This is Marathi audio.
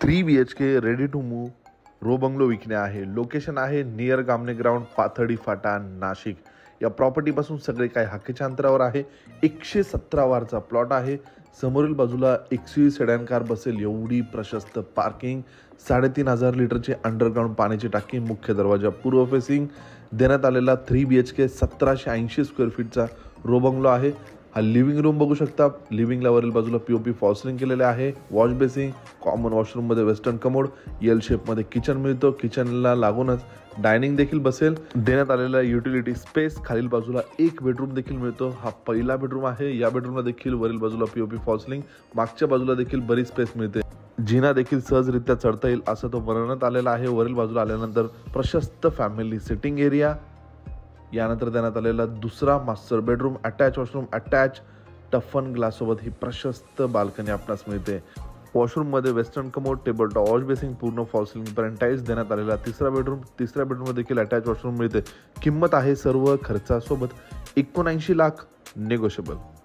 3 BHK ready to move row bungalow विकणे आहे। लोकेशन आहे नियर गामने ग्राउंड, पाथर्डी फाटा, नाशिक। या प्रॉपर्टीपासून सगळे काही हाकेच्या अंतरावर आहे। 117 वारचा प्लॉट आहे। समोरील बाजूला XUV सेडान कार बसेल एवढी प्रशस्त पार्किंग, 3500 लिटरची अंडरग्राउंड पाण्याची टाकी, मुख्य दरवाजा पूर्व फेसिंग देण्यात आलेला 3 BHK 1780 स्क्वेअर फीटचा रो बंगलो आहे। हा लिव्हिंग रूम बघू शकता। लिव्हिंगला वरील बाजूला POP फॉल्सरिंग केलेले आहे। वॉश बेसिंग, कॉमन वॉशरूम मध्ये वेस्टर्न कमोड, एल शेप मध्ये किचन मिळतो। किचनला लागूनच डायनिंग देखील बसेल। देण्यात आलेला युटिलिटी स्पेस, खालील बाजूला एक बेडरूम देखील मिळतो। हा पहिला बेडरूम आहे। या बेडरूमला देखील वरील बाजूला POP फॉल्सरिंग, मागच्या बाजूला देखील बरीच स्पेस मिळते। जिना देखील सहजरित्या चढता येईल असं तो बनवण्यात आलेला आहे। वरील बाजूला आल्यानंतर प्रशस्त फॅमिली सिटिंग एरिया, यानंतर देण्यात आलेला दुसरा master bedroom, attach washroom, attach toughen glass सोबत ही प्रशस्त बाल्कनी आपणास मिळते। वॉशरूम मध्ये western commode, table top, wash basin, पूर्ण फॉल्सलिंग पर्यंत टाइल्स देण्यात आलेला तिसरा बेडरूम। तिसऱ्या बेडरूम मध्ये देखील अटॅच वॉशरूम मिळते। किंमत आहे सर्व खर्चासोबत 79 लाख, नेगोशिएबल।